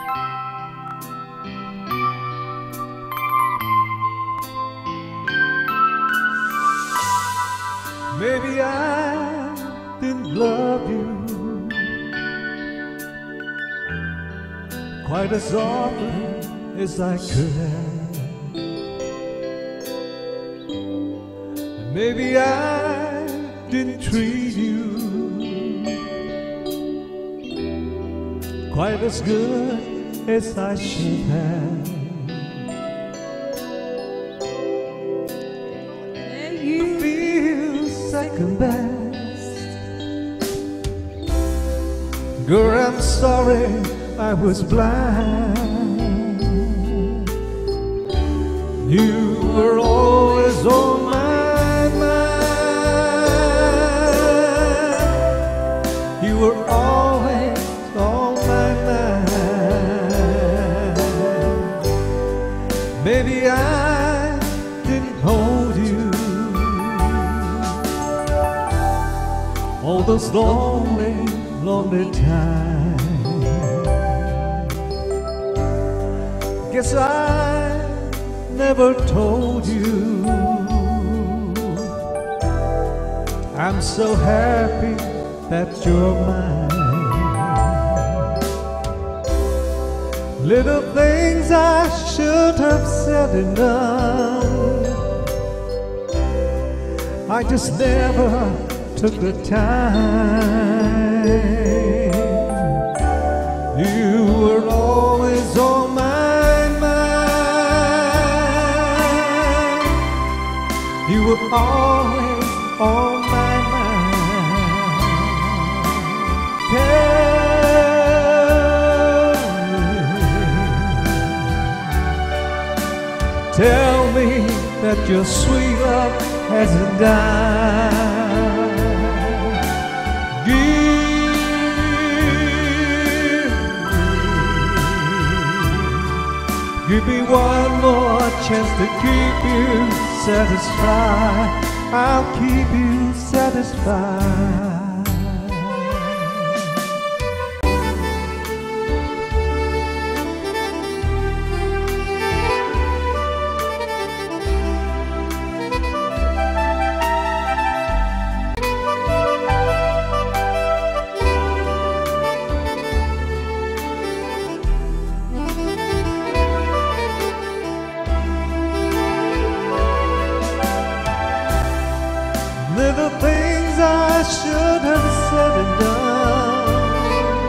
Maybe I didn't love you quite as often as I could have. And maybe I didn't treat you quite as good as I should have. And you feel second best. Girl, I'm sorry I was blind. You were always on my mind. You were always on my mind. Maybe I didn't hold you all those lonely, lonely times. Guess I never told you I'm so happy that you're mine. Little things I should have said and done, I just never took the time. You were always on my mind. You were always on my mind. Tell me that your sweet love hasn't died. Give me one more chance to keep you satisfied. I'll keep you satisfied. Little things I should have said and done,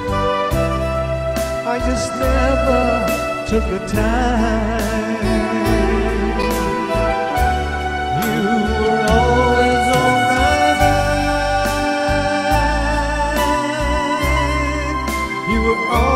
I just never took the time. You were always on my mind. You were always